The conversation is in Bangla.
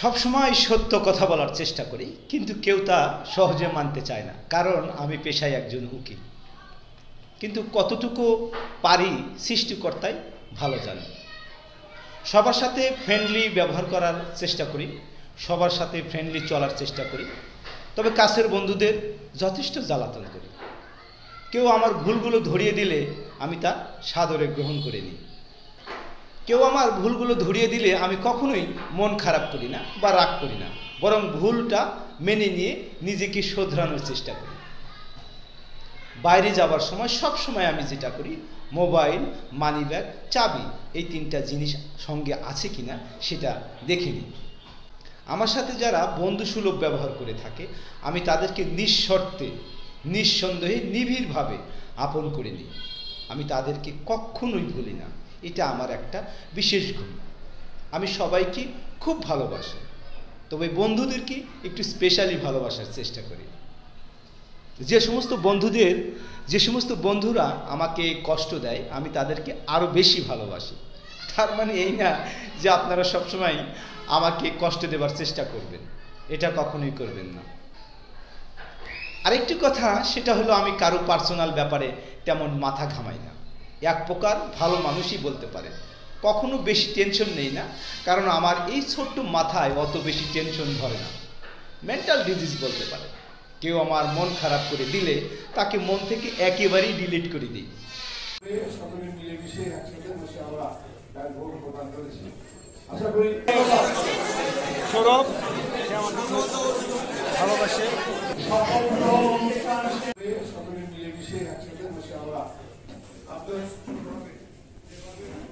সবসময় সত্য কথা বলার চেষ্টা করি, কিন্তু কেউ তা সহজে মানতে চায় না, কারণ আমি পেশায় একজন উকিল। কিন্তু কতটুকু পারি সৃষ্টিকর্তাই ভালো জানে। সবার সাথে ফ্রেন্ডলি ব্যবহার করার চেষ্টা করি, সবার সাথে ফ্রেন্ডলি চলার চেষ্টা করি, তবে কাছের বন্ধুদের যথেষ্ট জ্বালাতন করি। কেউ আমার ভুলগুলো ধরিয়ে দিলে আমি তা সাদরে গ্রহণ করে নিই। কেউ আমার ভুলগুলো ধরিয়ে দিলে আমি কখনোই মন খারাপ করি না বা রাগ করি না, বরং ভুলটা মেনে নিয়ে নিজেকে শোধরানোর চেষ্টা করি। বাইরে যাওয়ার সময় সব সময় আমি যেটা করি, মোবাইল, মানিব্যাগ, চাবি এই তিনটা জিনিস সঙ্গে আছে কিনা সেটা দেখে নিই। আমার সাথে যারা বন্ধুসুলভ ব্যবহার করে থাকে আমি তাদেরকে নিঃশর্তে, নিঃসন্দেহে, নিবিড়ভাবে আপন করে নিই। আমি তাদেরকে কখনোই ভুলি না। এটা আমার একটা বিশেষ গুণ। আমি সবাইকে খুব ভালোবাসি, তবে বন্ধুদেরকে একটু স্পেশালি ভালোবাসার চেষ্টা করি। যে সমস্ত বন্ধুরা আমাকে কষ্ট দেয় আমি তাদেরকে আরও বেশি ভালোবাসি। তার মানে এই না যে আপনারা সবসময় আমাকে কষ্ট দেবার চেষ্টা করবেন, এটা কখনোই করবেন না। আরেকটি কথা, সেটা হলো আমি কারো পার্সোনাল ব্যাপারে তেমন মাথা ঘামাই না। এক প্রকার ভালো মানুষই বলতে পারে। কখনো বেশি টেনশন নেই না, কারণ আমার এই ছোট্ট মাথায় অত বেশি টেনশন ধরে না। মেন্টাল ডিজিজ বলতে পারে। কেউ আমার মন খারাপ করে দিলে তাকে মন থেকে একেবারেই ডিলিট করে দিই। সকলে মিলেমিশে একসাথে বসে আমরা